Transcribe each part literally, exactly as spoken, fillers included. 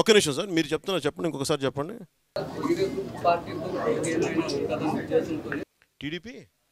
ఒక్క నిమిషం సార్, మీరు చెప్తున్నారు చెప్పండి, ఇంకొకసారి చెప్పండి. టీడీపీ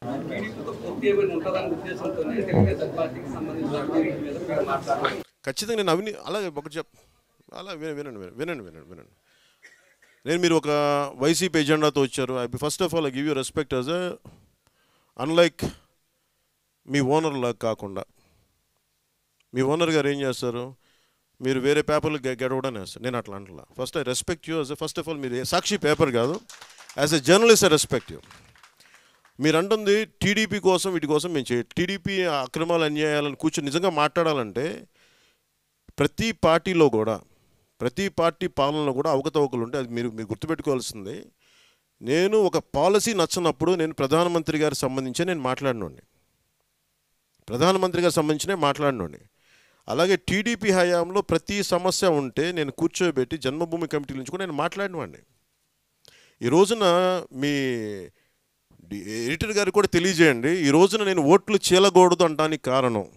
ఖచ్చితంగా నేను అవిని అలాగే ఒకటి చెప్ అలా వినండి వినండి వినండి వినండి వినండి నేను మీరు ఒక వైసీపీ ఎజెండాతో వచ్చారు. I first of all I give you respect as a unlike మీ ఓనర్ లాగా కాకుండా. మీ ఓనర్ గారు ఏం చేస్తారు, మీరు వేరే పేపర్లు గెడవడం వేస్తారు. నేను అట్లా అంటలా. First I respect you as a first of all. మీరు సాక్షి పేపర్ కాదు, as a journalist I respect you. మీరు అంటుంది టీడీపీ కోసం వీటి కోసం మేము చేయ టీడీపీ అక్రమాలు అన్యాయాలను కూర్చొని నిజంగా మాట్లాడాలంటే ప్రతి పార్టీలో కూడా ప్రతి పార్టీ పాలనలో కూడా అవకతవకలు ఉంటే అది మీరు మీరు గుర్తుపెట్టుకోవాల్సింది. నేను ఒక పాలసీ నచ్చినప్పుడు నేను ప్రధానమంత్రి గారికి సంబంధించే నేను మాట్లాడినండి ప్రధానమంత్రి గారికి సంబంధించినే మాట్లాడినండి అలాగే టీడీపీ హయాంలో ప్రతి సమస్య ఉంటే నేను కూర్చోబెట్టి జన్మభూమి కమిటీ నుంచి కూడా నేను మాట్లాడినవాడిని. ఈ రోజున మీ ఎడిటర్ గారికి కూడా తెలియజేయండి, ఈ రోజున నేను ఓట్లు చీలకూడదు అనడానికి కారణం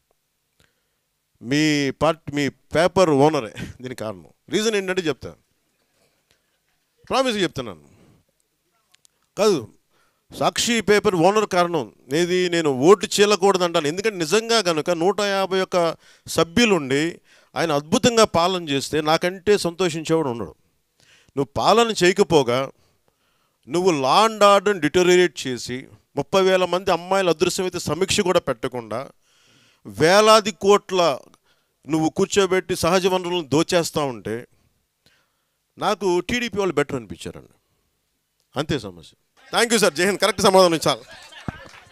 మీ పార్టీ మీ పేపర్ ఓనరే. దీనికి కారణం రీజన్ ఏంటంటే చెప్తాను, ప్రామిస్ చెప్తున్నాను కాదు, సాక్షి పేపర్ ఓనర్ కారణం ఏది, నేను ఓటు చీలకూడదు అంటాను. ఎందుకంటే నిజంగా కనుక నూట యాభై ఒక్క సభ్యులుండి ఆయన అద్భుతంగా పాలన చేస్తే నాకంటే సంతోషించేవాడు ఉండడు. నువ్వు పాలన చేయకపోగా నువ్వు లా అండ్ ఆర్డర్ని డిటోరియేట్ చేసి ముప్పై వేల మంది అమ్మాయిల అదృశ్యమైతే సమీక్ష కూడా పెట్టకుండా వేలాది కోట్ల నువ్వు కూర్చోబెట్టి సహజ వనరులను దోచేస్తూ ఉంటే నాకు టీడీపీ వాళ్ళు బెటర్ అనిపించారండి. అంతే సమస్య. థ్యాంక్ యూ సార్, జై హింద్. కరెక్ట్ సమాధానం ఇచ్చాలి.